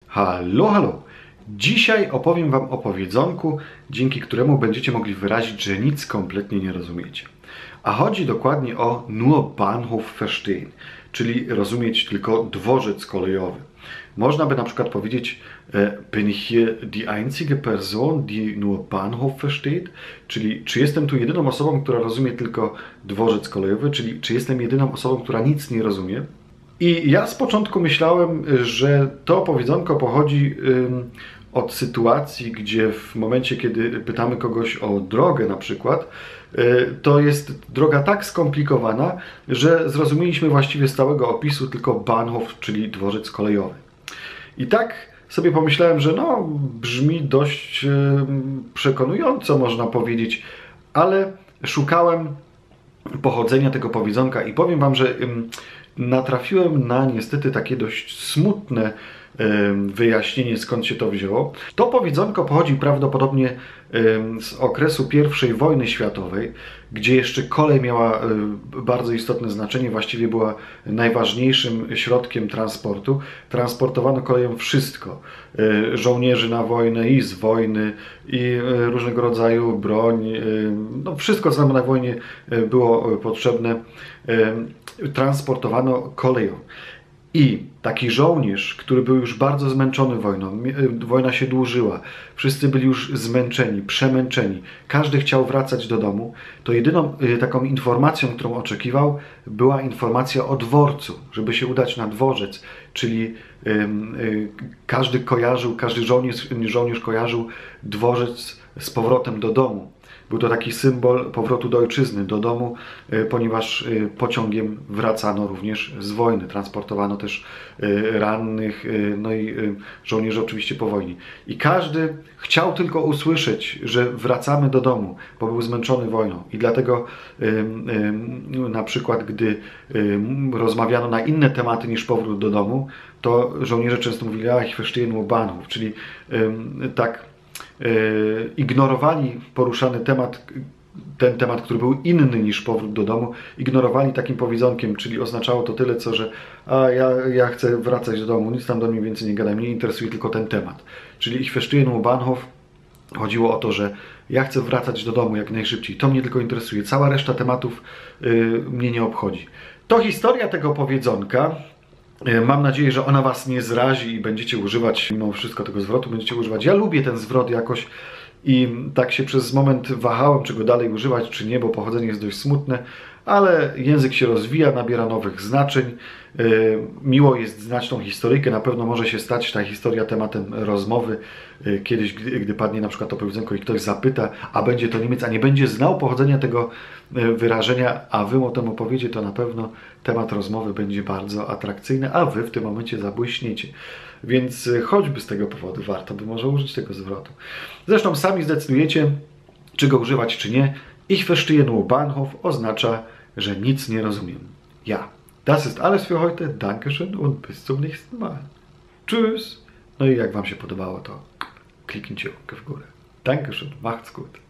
Halo, halo! Dzisiaj opowiem Wam o powiedzonku, dzięki któremu będziecie mogli wyrazić, że nic kompletnie nie rozumiecie. A chodzi dokładnie o nur Bahnhof verstehen, czyli rozumieć tylko dworzec kolejowy. Można by na przykład powiedzieć, bin ich hier die einzige Person, die nur Bahnhof versteht? Czyli czy jestem tu jedyną osobą, która rozumie tylko dworzec kolejowy, czyli czy jestem jedyną osobą, która nic nie rozumie? I ja z początku myślałem, że to powiedzonko pochodzi od sytuacji, gdzie w momencie, kiedy pytamy kogoś o drogę na przykład, to jest droga tak skomplikowana, że zrozumieliśmy właściwie z całego opisu tylko Bahnhof, czyli dworzec kolejowy. I tak sobie pomyślałem, że no, brzmi dość przekonująco, można powiedzieć, ale szukałem pochodzenia tego powiedzonka i powiem Wam, że natrafiłem na niestety takie dość smutne wyjaśnienie, skąd się to wzięło. To powiedzonko pochodzi prawdopodobnie z okresu I wojny światowej, gdzie jeszcze kolej miała bardzo istotne znaczenie, właściwie była najważniejszym środkiem transportu. Transportowano koleją wszystko. Żołnierzy na wojnę i z wojny, i różnego rodzaju broń, no wszystko, co nam na wojnie było potrzebne, transportowano koleją. I taki żołnierz, który był już bardzo zmęczony wojną, wojna się dłużyła, wszyscy byli już zmęczeni, przemęczeni, każdy chciał wracać do domu, to jedyną taką informacją, którą oczekiwał, była informacja o dworcu, żeby się udać na dworzec, czyli każdy żołnierz kojarzył dworzec z powrotem do domu. Był to taki symbol powrotu do ojczyzny, do domu, ponieważ pociągiem wracano również z wojny. Transportowano też rannych, no i żołnierzy oczywiście po wojnie. I każdy chciał tylko usłyszeć, że wracamy do domu, bo był zmęczony wojną. I dlatego na przykład, gdy rozmawiano na inne tematy niż powrót do domu, to żołnierze często mówili, ich verstehen nur Bahnhof, czyli tak ignorowali poruszany temat, ten temat, który był inny niż powrót do domu, ignorowali takim powiedzonkiem, czyli oznaczało to tyle, co że ja chcę wracać do domu, nic tam do mnie więcej nie gadaj, mnie interesuje tylko ten temat. Czyli ich verstehen nur Bahnhof chodziło o to, że ja chcę wracać do domu jak najszybciej, to mnie tylko interesuje, cała reszta tematów mnie nie obchodzi. To historia tego powiedzonka. Mam nadzieję, że ona Was nie zrazi i będziecie używać mimo wszystko tego zwrotu, będziecie używać. Ja lubię ten zwrot jakoś i tak się przez moment wahałem, czy go dalej używać, czy nie, bo pochodzenie jest dość smutne, ale język się rozwija, nabiera nowych znaczeń. Miło jest znać tą historyjkę, na pewno może się stać ta historia tematem rozmowy. Kiedyś, gdy padnie na przykład to powiedzonko i ktoś zapyta, a będzie to Niemiec, a nie będzie znał pochodzenia tego wyrażenia, a Wy o tym opowiecie, to na pewno temat rozmowy będzie bardzo atrakcyjny, a Wy w tym momencie zabłyśniecie. Więc choćby z tego powodu warto by może użyć tego zwrotu. Zresztą sami zdecydujecie, czy go używać, czy nie. Ich verstehe nur Bahnhof oznacza, że nic nie rozumiem. Ja. Das ist alles für heute. Dankeschön und bis zum nächsten Mal. Tschüss. No i jak Wam się podobało, to kliknijcie łapkę w górę. Dankeschön. Macht's gut.